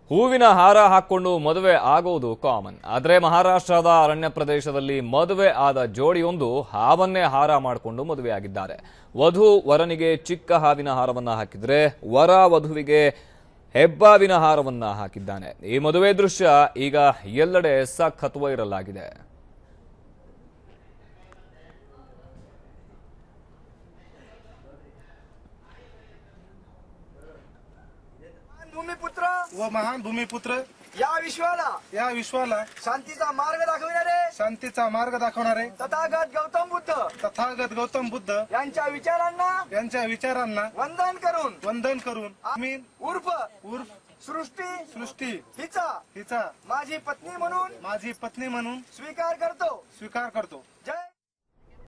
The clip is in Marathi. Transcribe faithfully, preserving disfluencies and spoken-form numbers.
ಹೂವಿನ ಹಾರ ಹಾಕೊಂಡು ಮದುವೆ ಆಗೋದು ಕಾಮನ್. ಆದರೆ ಮಹಾರಾಷ್ಟ್ರದ ಅರಣ್ಯ ಪ್ರದೇಶದಲ್ಲಿ ಮದುವೆ ಆದ ಜೋಡಿಯೊಂದು ಹಾವನ್ನೇ ಹಾರ ಮಾಡಿಕೊಂಡು ಮದುವೆಯಾಗಿದ್ದಾರೆ. ವಧು ವರನಿಗೆ ಚಿಕ್ಕ ಹಾವಿನ ಹಾರವನ್ನ ಹಾಕಿದ್ರೆ ವರ ವಧುವಿಗೆ ಹೆಬ್ಬಾವಿನ ಹಾರವನ್ನ ಹಾಕಿದ್ದಾನೆ. ಈ ಮದುವೆ ದೃಶ್ಯ ಈಗ ಎಲ್ಲೆಡೆ ಸಖತ್ ವೈರಲ್ ಆಗಿದೆ. भूमिपुत्र व महान भूमिपुत्र या विश्वाला या विश्वाला शांतीचा मार्ग दाखविणारे शांतीचा मार्ग दाखवणारे तथागत गौतम बुद्ध तथागत गौतम बुद्ध यांच्या विचारांना यांच्या विचारांना वंदन करून वंदन करून आम्ही उर्फ उर्फ सृष्टी सृष्टी हिचा हिचा माझी पत्नी म्हणून माझी पत्नी म्हणून स्वीकार करतो स्वीकार करतो. जय